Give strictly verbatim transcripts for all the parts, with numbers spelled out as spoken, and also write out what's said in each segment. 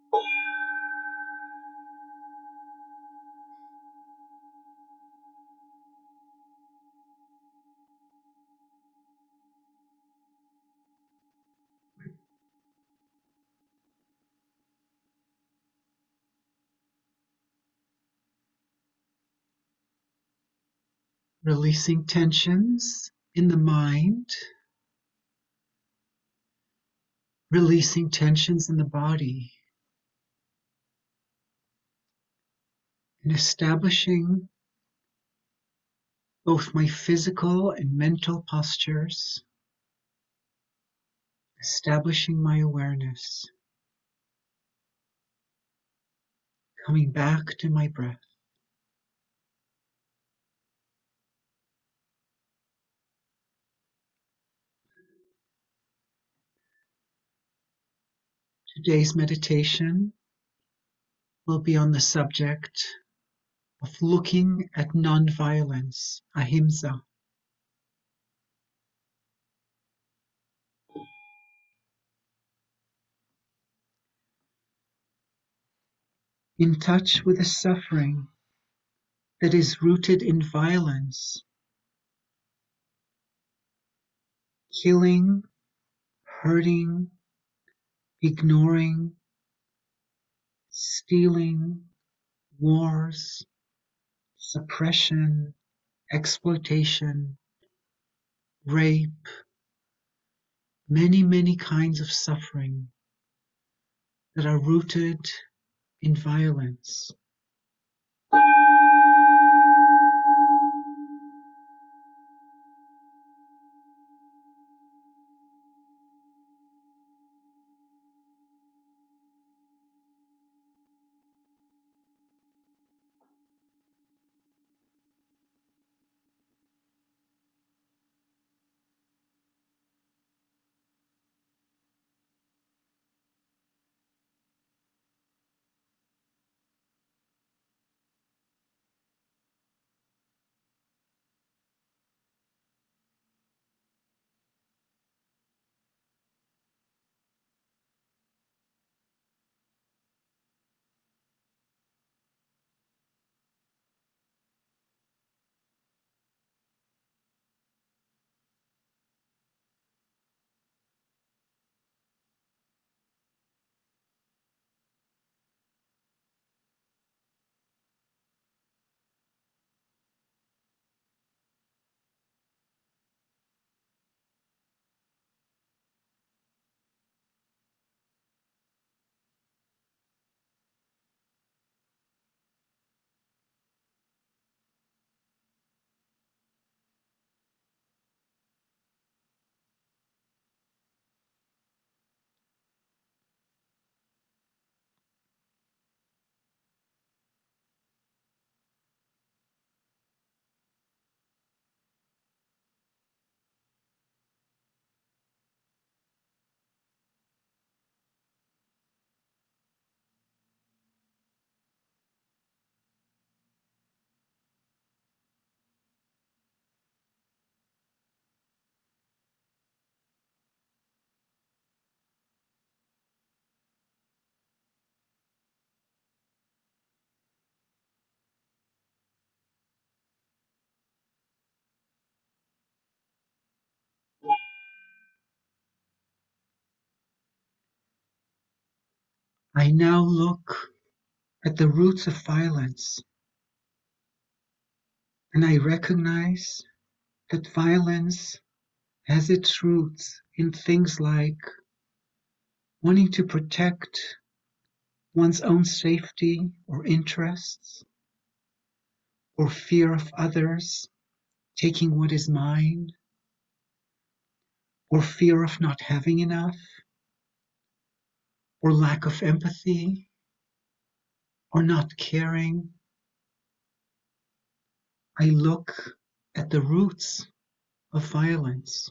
Releasing tensions in the mind, releasing tensions in the body, and establishing both my physical and mental postures, establishing my awareness, coming back to my breath. Today's meditation will be on the subject of looking at non-violence, Ahimsa. In touch with the suffering that is rooted in violence, killing, hurting, ignoring, stealing, wars, suppression, exploitation, rape, many, many kinds of suffering that are rooted in violence. I now look at the roots of violence, and I recognize that violence has its roots in things like wanting to protect one's own safety or interests, or fear of others taking what is mine, or fear of not having enough, or lack of empathy, or not caring. I look at the roots of violence.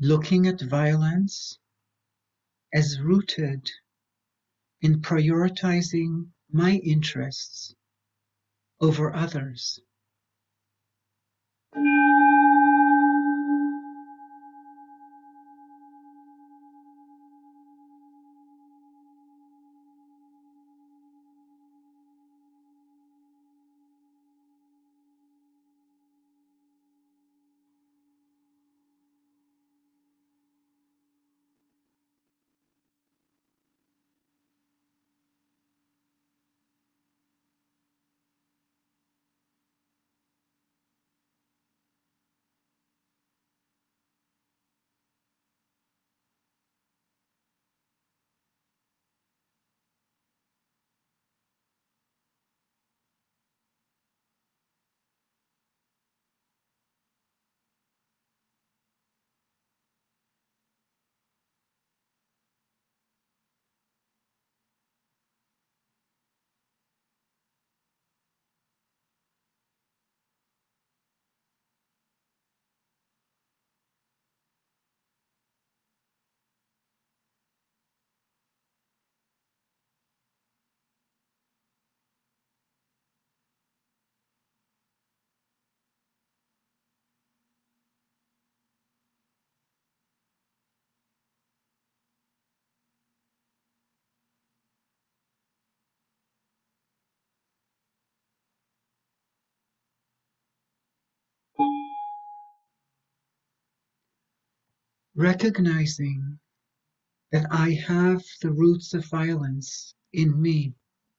looking at violence as rooted in prioritizing my interests over others. Recognizing that I have the roots of violence in me.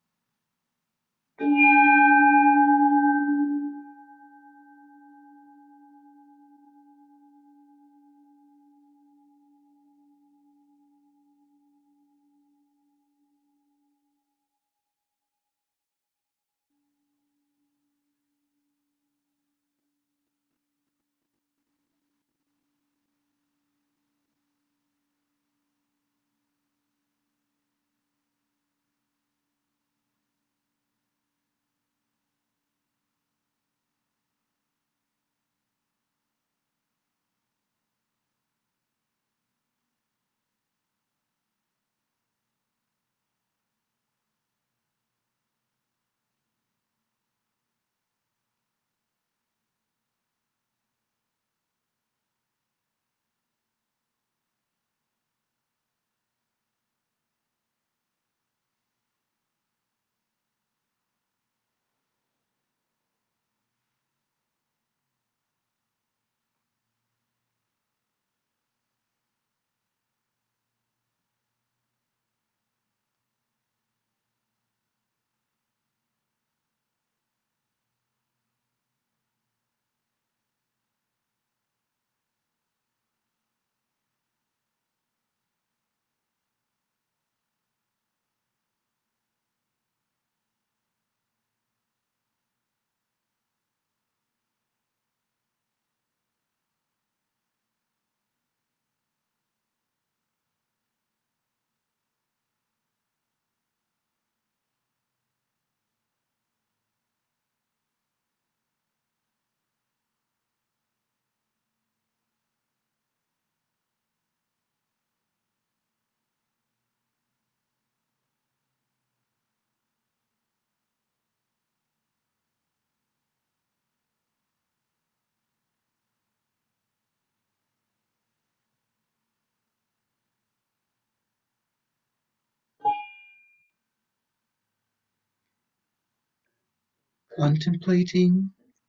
Contemplating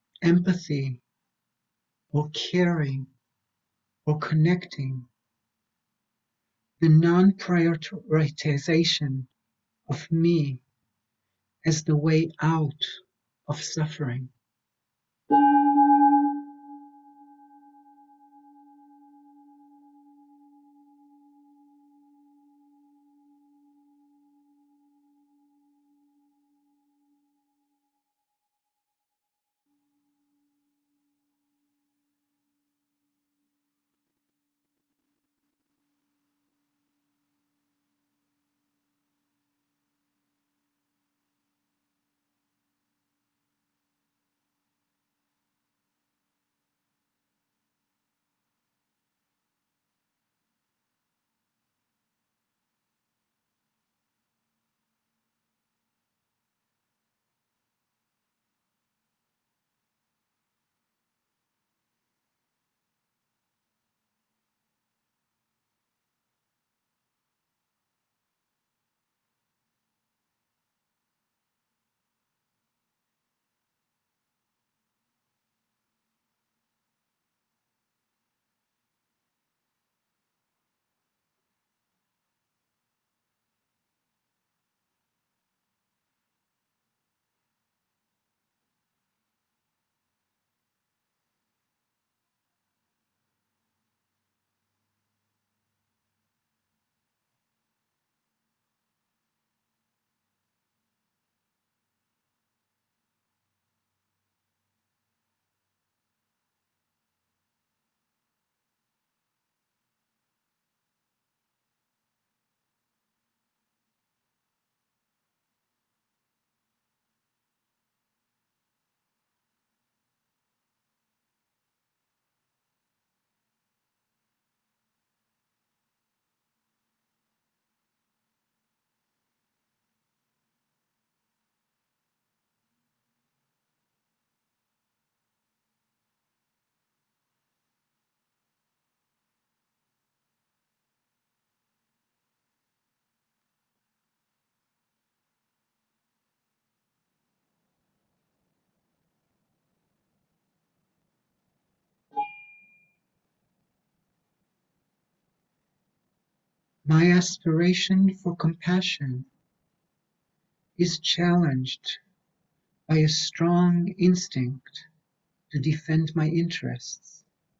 empathy or caring or connecting, the non-prioritization of me as the way out of suffering. My aspiration for compassion is challenged by a strong instinct to defend my interests.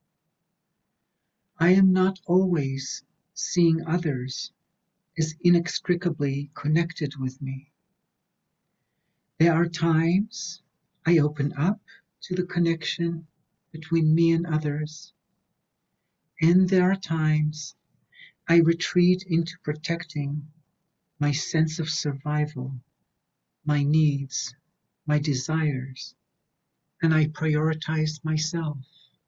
I am not always seeing others as inextricably connected with me. There are times I open up to the connection between me and others, and there are times I retreat into protecting my sense of survival, my needs, my desires, and I prioritize myself.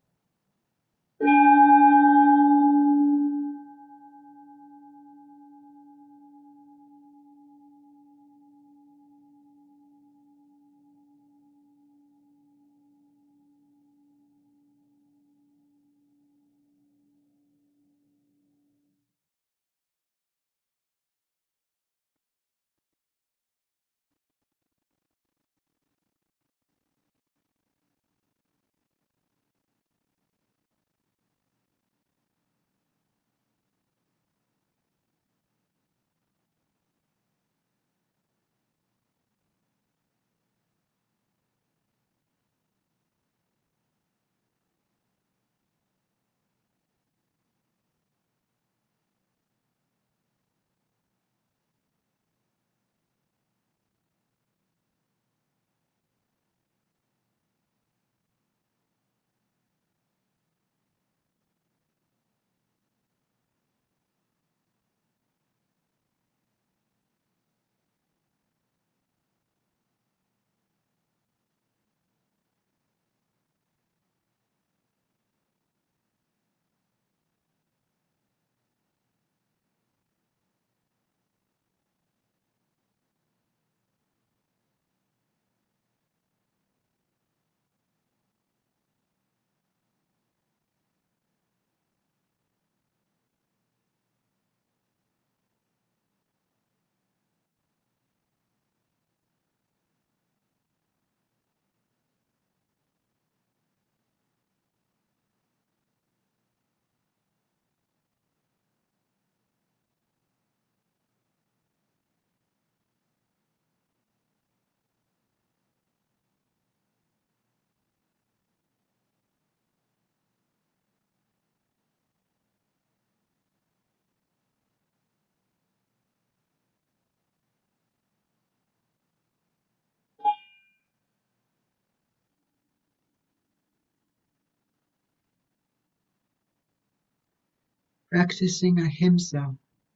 Practicing Ahimsa,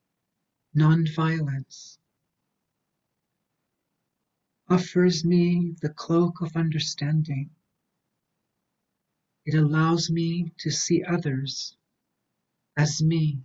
non-violence, offers me the cloak of understanding. It allows me to see others as me.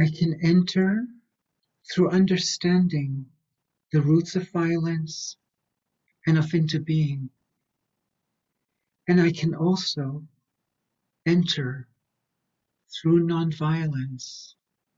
I can enter through understanding the roots of violence and of interbeing. And I can also enter through nonviolence.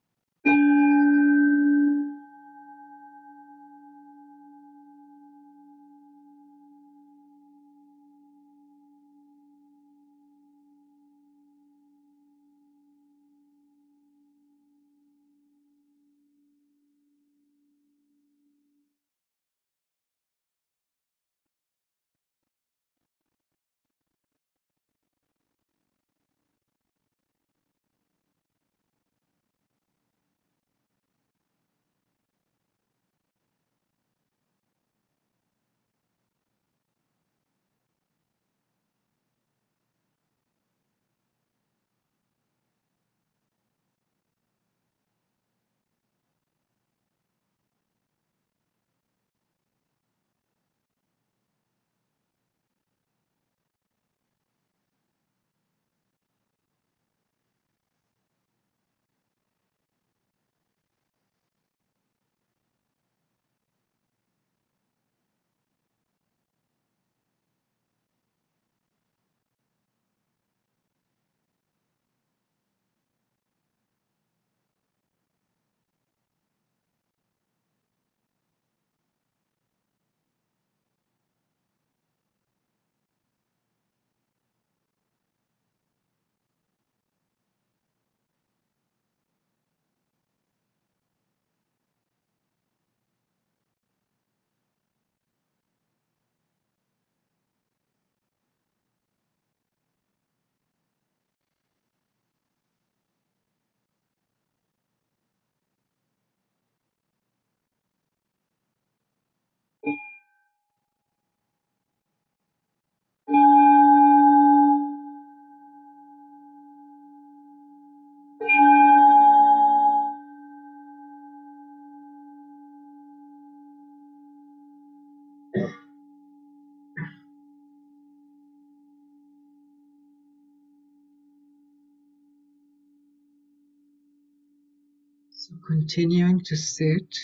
So continuing to sit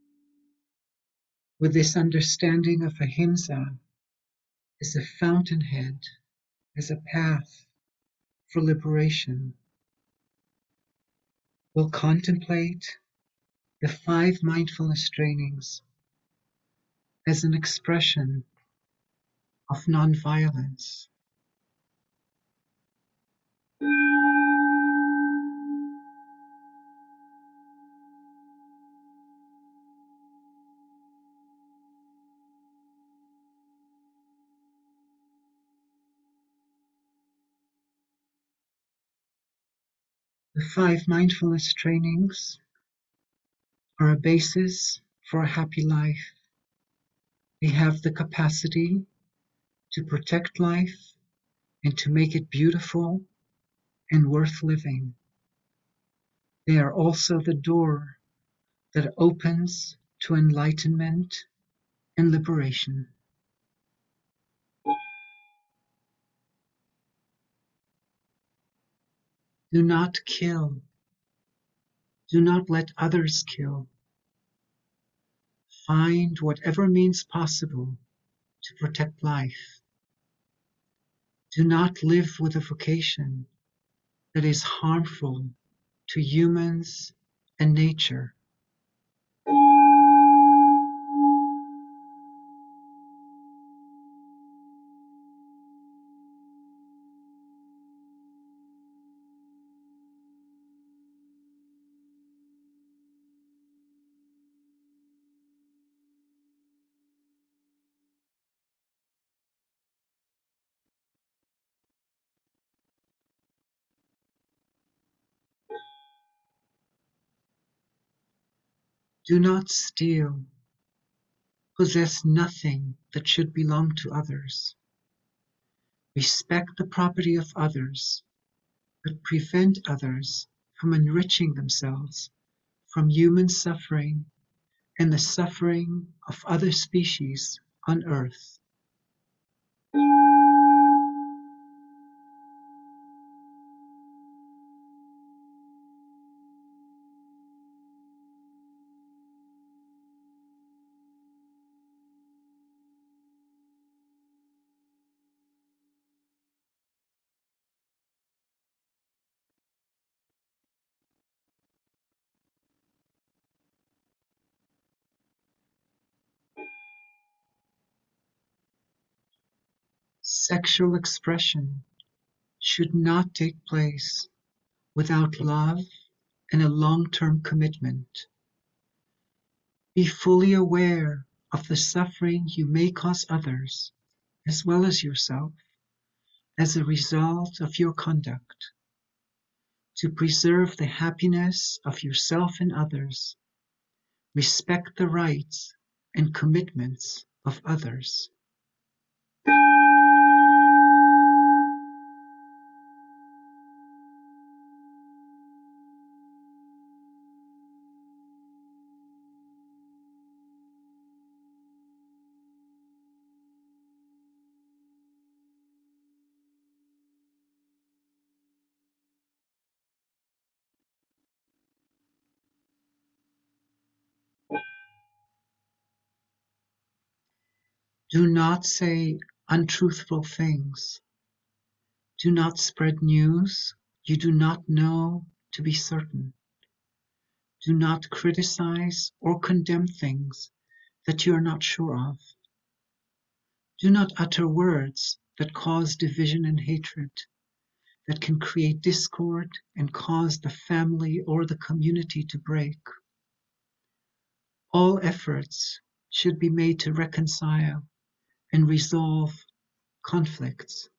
with this understanding of Ahimsa as a fountainhead, as a path for liberation, we'll contemplate the five mindfulness trainings as an expression of nonviolence. The five mindfulness trainings are a basis for a happy life. They have the capacity to protect life and to make it beautiful and worth living. They are also the door that opens to enlightenment and liberation. Do not kill. Do not let others kill. Find whatever means possible to protect life. Do not live with a vocation that is harmful to humans and nature. Do not steal. Possess nothing that should belong to others. Respect the property of others, but prevent others from enriching themselves from human suffering and the suffering of other species on earth. Sexual expression should not take place without love and a long-term commitment. Be fully aware of the suffering you may cause others, as well as yourself, as a result of your conduct. To preserve the happiness of yourself and others, respect the rights and commitments of others. Do not say untruthful things. Do not spread news you do not know to be certain. Do not criticize or condemn things that you are not sure of. Do not utter words that cause division and hatred, that can create discord and cause the family or the community to break. All efforts should be made to reconcile and resolve conflicts.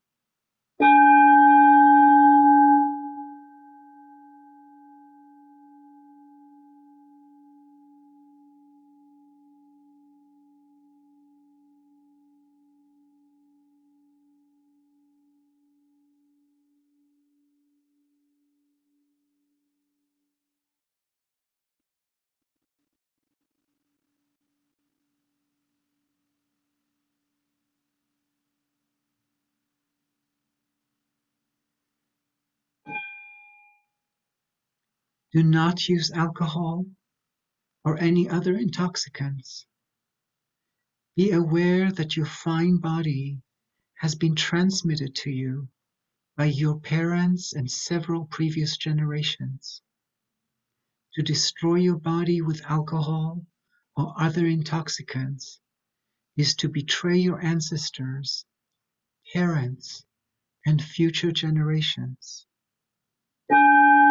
Do not use alcohol or any other intoxicants. Be aware that your fine body has been transmitted to you by your parents and several previous generations. To destroy your body with alcohol or other intoxicants is to betray your ancestors, parents, and future generations.